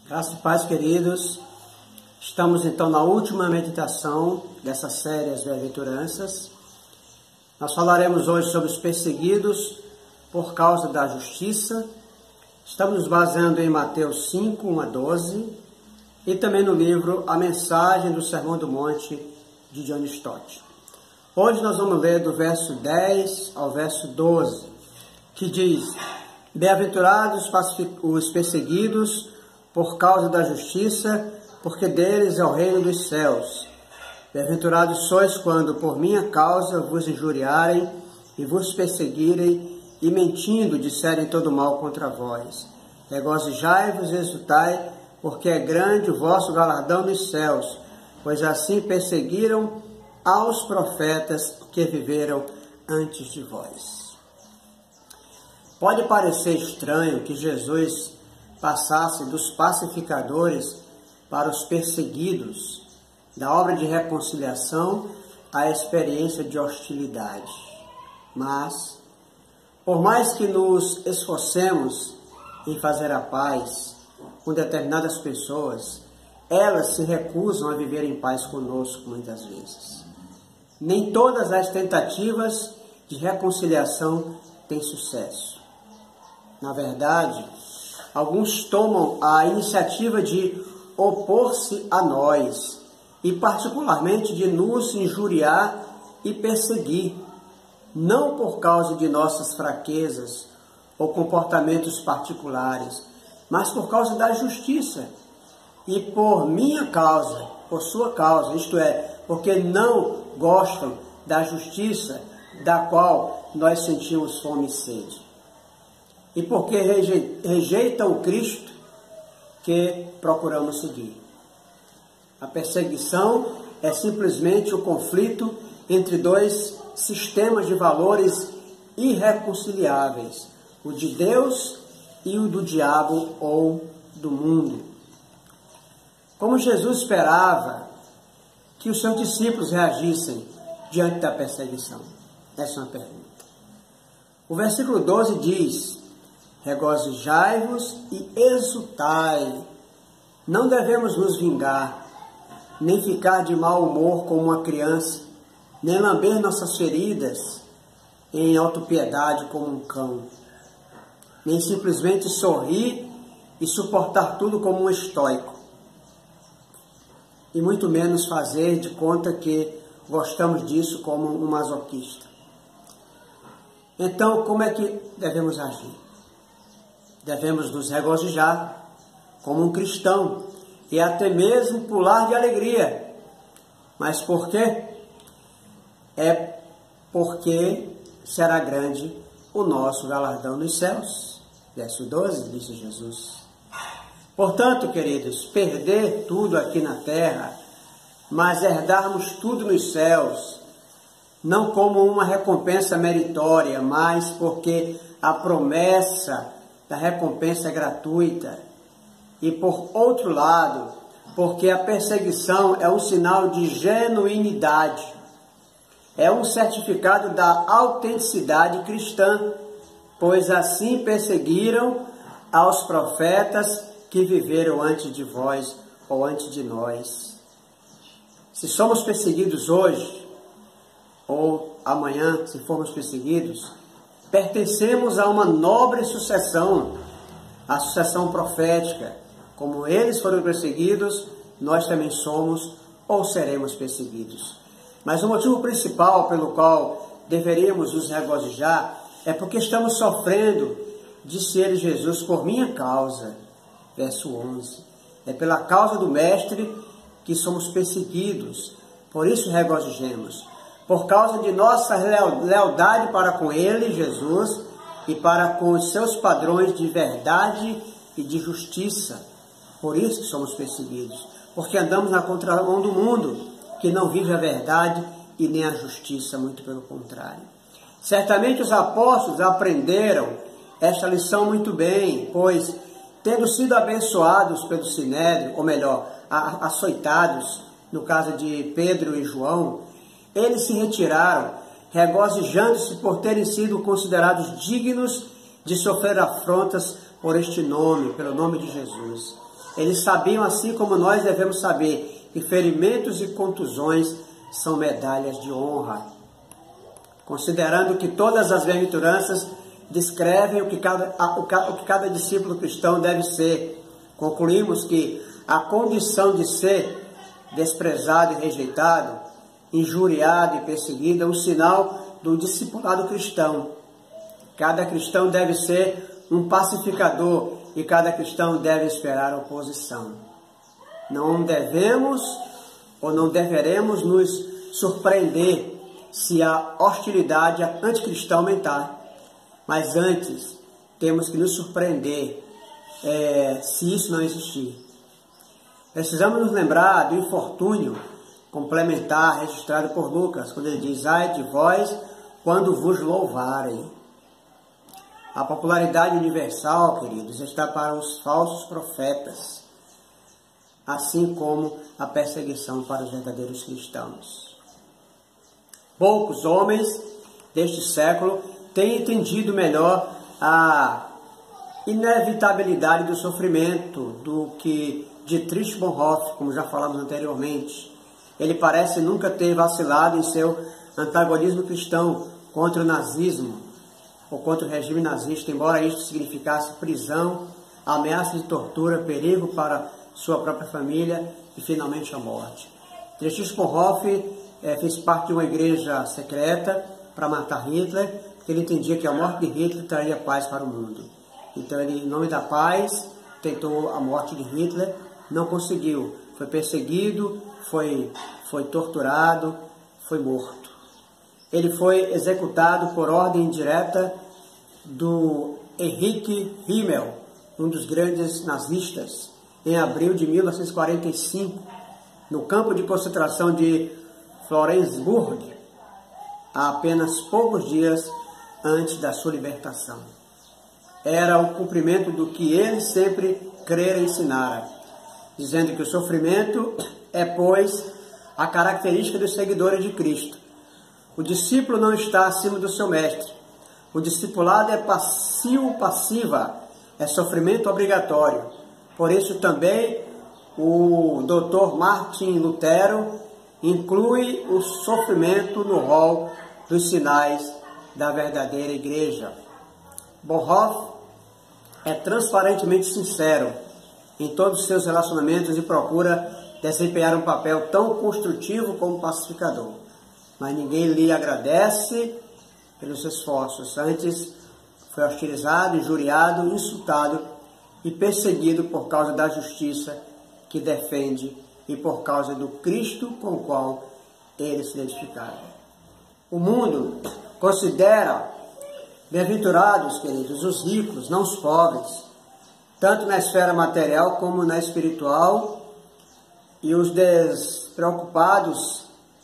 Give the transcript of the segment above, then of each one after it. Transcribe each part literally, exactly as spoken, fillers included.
Graça e paz, queridos. Estamos então na última meditação dessa série As Bem-aventuranças. Nós falaremos hoje sobre os perseguidos por causa da justiça. Estamos nos baseando em Mateus cinco, um a doze e também no livro A Mensagem do Sermão do Monte de John Stott. Hoje nós vamos ler do verso dez ao verso doze, que diz: Bem-aventurados os perseguidos por causa da justiça, porque deles é o reino dos céus. Bem-aventurados sois quando por minha causa vos injuriarem e vos perseguirem e mentindo disserem todo mal contra vós. Regozijai-vos e exultai, porque é grande o vosso galardão nos céus, pois assim perseguiram aos profetas que viveram antes de vós. Pode parecer estranho que Jesus passasse dos pacificadores para os perseguidos, da obra de reconciliação à experiência de hostilidade. Mas, por mais que nos esforcemos em fazer a paz com determinadas pessoas, elas se recusam a viver em paz conosco muitas vezes. Nem todas as tentativas de reconciliação têm sucesso. Na verdade, alguns tomam a iniciativa de opor-se a nós e particularmente de nos injuriar e perseguir, não por causa de nossas fraquezas ou comportamentos particulares, mas por causa da justiça e por minha causa, por sua causa, isto é, porque não gostam da justiça da qual nós sentimos fome e sede. E porque rejeitam o Cristo que procuramos seguir. A perseguição é simplesmente o conflito entre dois sistemas de valores irreconciliáveis, o de Deus e o do diabo ou do mundo. Como Jesus esperava que os seus discípulos reagissem diante da perseguição? Essa é uma pergunta. O versículo doze diz: Regozijai-vos e exultai. Não devemos nos vingar, nem ficar de mau humor como uma criança, nem lamber nossas feridas em autopiedade como um cão, nem simplesmente sorrir e suportar tudo como um estoico, e muito menos fazer de conta que gostamos disso como um masoquista. Então, como é que devemos agir? Devemos nos regozijar como um cristão e até mesmo pular de alegria. Mas por quê? É porque será grande o nosso galardão nos céus. Verso doze, disse Jesus. Portanto, queridos, perder tudo aqui na terra, mas herdarmos tudo nos céus, não como uma recompensa meritória, mas porque a promessa da recompensa é gratuita. E por outro lado, porque a perseguição é um sinal de genuinidade, é um certificado da autenticidade cristã, pois assim perseguiram aos profetas que viveram antes de vós ou antes de nós. Se somos perseguidos hoje, ou amanhã, se formos perseguidos, pertencemos a uma nobre sucessão, a sucessão profética. Como eles foram perseguidos, nós também somos ou seremos perseguidos. Mas o motivo principal pelo qual deveríamos nos regozijar é porque estamos sofrendo, disse ele, Jesus, por minha causa. Verso onze. É pela causa do Mestre que somos perseguidos. Por isso regozijemos. Por causa de nossa lealdade para com Ele, Jesus, e para com os seus padrões de verdade e de justiça. Por isso que somos perseguidos. Porque andamos na contramão do mundo, que não vive a verdade e nem a justiça, muito pelo contrário. Certamente os apóstolos aprenderam esta lição muito bem, pois, tendo sido abençoados pelo Sinédrio, ou melhor, açoitados, no caso de Pedro e João, eles se retiraram, regozijando-se por terem sido considerados dignos de sofrer afrontas por este nome, pelo nome de Jesus. Eles sabiam, assim como nós devemos saber, que ferimentos e contusões são medalhas de honra. Considerando que todas as bem-aventuranças descrevem o que, cada, o que cada discípulo cristão deve ser, concluímos que a condição de ser desprezado e rejeitado, injuriado e perseguido é um sinal do discipulado cristão. Cada cristão deve ser um pacificador e cada cristão deve esperar oposição. Não devemos ou não deveremos nos surpreender se a hostilidade anticristã aumentar, mas antes temos que nos surpreender é, se isso não existir. Precisamos nos lembrar do infortúnio complementar registrado por Lucas, quando ele diz: ai de vós quando vos louvarem. A popularidade universal, queridos, está para os falsos profetas, assim como a perseguição para os verdadeiros cristãos. Poucos homens deste século têm entendido melhor a inevitabilidade do sofrimento do que Dietrich Bonhoeffer, como já falamos anteriormente. Ele parece nunca ter vacilado em seu antagonismo cristão contra o nazismo ou contra o regime nazista, embora isto significasse prisão, ameaça de tortura, perigo para sua própria família e finalmente a morte. Dietrich Bonhoeffer é, fez parte de uma igreja secreta para matar Hitler, porque ele entendia que a morte de Hitler traria paz para o mundo. Então ele, em nome da paz, tentou a morte de Hitler, não conseguiu, foi perseguido, foi, foi torturado, foi morto. Ele foi executado por ordem indireta do Heinrich Himmler, um dos grandes nazistas, em abril de mil novecentos e quarenta e cinco, no campo de concentração de Florensburg, há apenas poucos dias antes da sua libertação. Era o cumprimento do que ele sempre crera e ensinara, dizendo que o sofrimento é, pois, a característica dos seguidores de Cristo. O discípulo não está acima do seu mestre. O discipulado é passivo-passiva, é sofrimento obrigatório. Por isso também o doutor Martin Lutero inclui o sofrimento no rol dos sinais da verdadeira igreja. Bonhoeffer é transparentemente sincero em todos os seus relacionamentos e procura desempenhar um papel tão construtivo como pacificador. Mas ninguém lhe agradece pelos esforços. Antes foi hostilizado, injuriado, insultado e perseguido por causa da justiça que defende e por causa do Cristo com o qual ele se identificava. O mundo considera bem-aventurados, queridos, os ricos, não os pobres, tanto na esfera material como na espiritual, e os despreocupados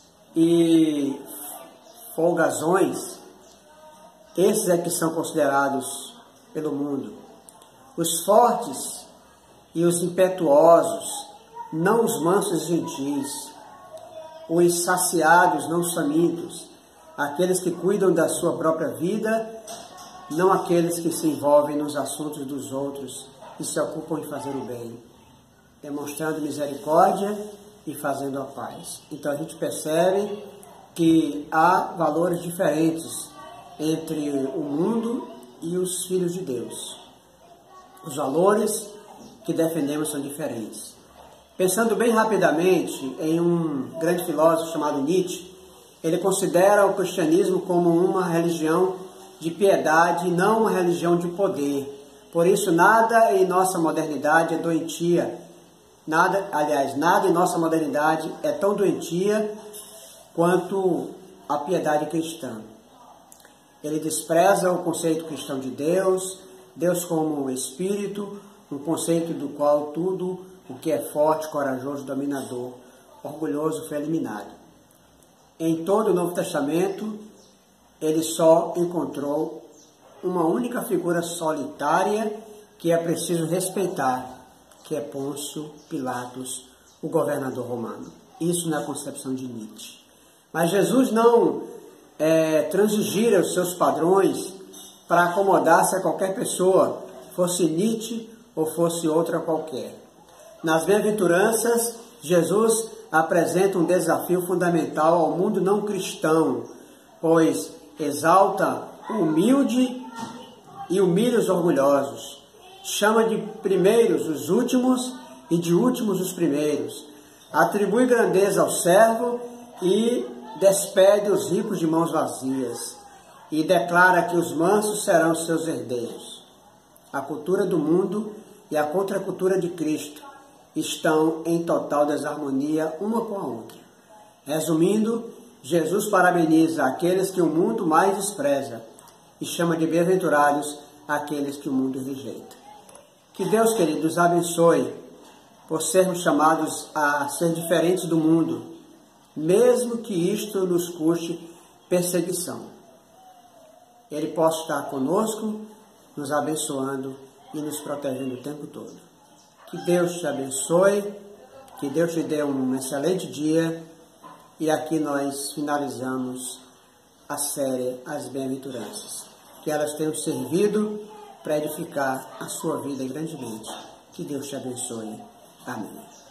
e folgazões, esses é que são considerados pelo mundo. Os fortes e os impetuosos, não os mansos e gentis, os saciados, não os famintos, aqueles que cuidam da sua própria vida, não aqueles que se envolvem nos assuntos dos outros e se ocupam em fazer o bem, demonstrando misericórdia e fazendo a paz. Então a gente percebe que há valores diferentes entre o mundo e os filhos de Deus. Os valores que defendemos são diferentes. Pensando bem rapidamente em um grande filósofo chamado Nietzsche, ele considera o cristianismo como uma religião de piedade e não uma religião de poder. Por isso, nada em nossa modernidade é doentia. Nada, aliás, nada em nossa modernidade é tão doentia quanto a piedade cristã. Ele despreza o conceito cristão de Deus, Deus como Espírito, um conceito do qual tudo o que é forte, corajoso, dominador, orgulhoso foi eliminado. Em todo o Novo Testamento, ele só encontrou uma única figura solitária que é preciso respeitar, que é Pôncio Pilatos, o governador romano. Isso na concepção de Nietzsche. Mas Jesus não é, transigira os seus padrões para acomodar-se a qualquer pessoa, fosse Nietzsche ou fosse outra qualquer. Nas bem-aventuranças, Jesus apresenta um desafio fundamental ao mundo não cristão, pois exalta o humilde e humilha os orgulhosos. Chama de primeiros os últimos e de últimos os primeiros. Atribui grandeza ao servo e despede os ricos de mãos vazias. E declara que os mansos serão seus herdeiros. A cultura do mundo e a contracultura de Cristo estão em total desarmonia uma com a outra. Resumindo, Jesus parabeniza aqueles que o mundo mais despreza e chama de bem-aventurados aqueles que o mundo rejeita. Que Deus, queridos, nos abençoe por sermos chamados a ser diferentes do mundo, mesmo que isto nos custe perseguição. Ele possa estar conosco, nos abençoando e nos protegendo o tempo todo. Que Deus te abençoe, que Deus te dê um excelente dia. E aqui nós finalizamos a série As Bem-aventuranças. Que elas tenham servido para edificar a sua vida grandemente. Que Deus te abençoe. Amém.